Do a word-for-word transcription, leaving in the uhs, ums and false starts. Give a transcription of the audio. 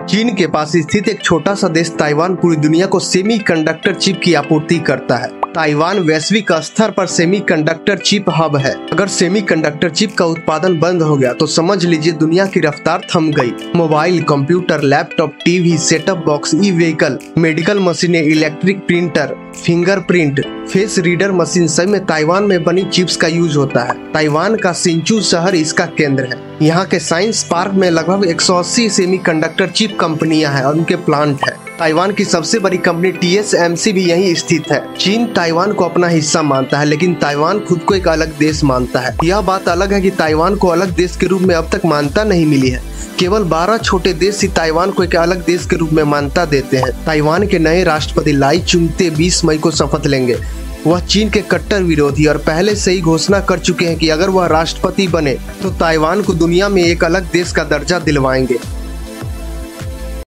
चीन के पास स्थित एक छोटा सा देश ताइवान पूरी दुनिया को सेमीकंडक्टर चिप की आपूर्ति करता है। ताइवान वैश्विक स्तर पर सेमीकंडक्टर चिप हब है। अगर सेमीकंडक्टर चिप का उत्पादन बंद हो गया तो समझ लीजिए दुनिया की रफ्तार थम गई। Mobile, computer, laptop, TV, setup box, E vehicle, medical मशीनें, electric printer, fingerprint, face reader machine सब में ताइवान में बनी चिप्स का यूज होता है। ताइवान का सिंचू शहर इसका केंद्र है। यहाँ के साइंस पार्क में लगभग एक सौ अस्सी सेमीकंडक्टर चिप कंपनियां हैं और उनके प्लांट हैं। ताइवान की सबसे बड़ी company T S M C भी यहीं स्थित है। चीन ताइवान को अपना हिस्सा मानता है, लेकिन ताइवान खुद को एक अलग देश मानता है। यह बात अलग है कि ताइवान को अलग देश के रूप में अब तक मान्यता नहीं मिली है। केवल बारह छोटे देश ही ताइवान को एक अलग देश के रूप में मान्यता देते हैं। ताइवान के नए राष्ट्रपति लाई चुंगते बीस मई को शपथ लेंगे। वह चीन के कट्टर विरोधी और पहले से ही घोषणा कर चुके हैं कि अगर वह राष्ट्रपति बने तो ताइवान को दुनिया में एक अलग देश का दर्जा दिलवाएंगे।